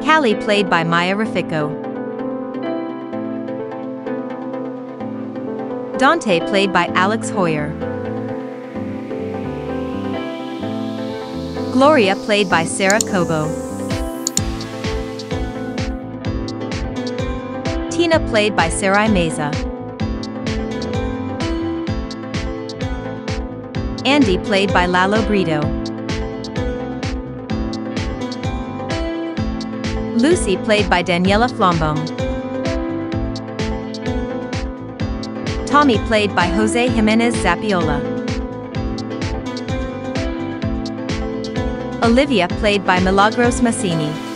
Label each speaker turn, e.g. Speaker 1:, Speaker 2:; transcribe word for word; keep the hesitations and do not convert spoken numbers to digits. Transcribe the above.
Speaker 1: Kally played by Maia Reficco. Dante played by Alex Hoyer. Gloria played by Sarah Cobo. Tina played by Sarai Meza. Andy played by Lalo Brito. Lucy played by Daniela Flambon. Tommy played by Jose Jimenez Zapiola. Olivia played by Milagros Massini.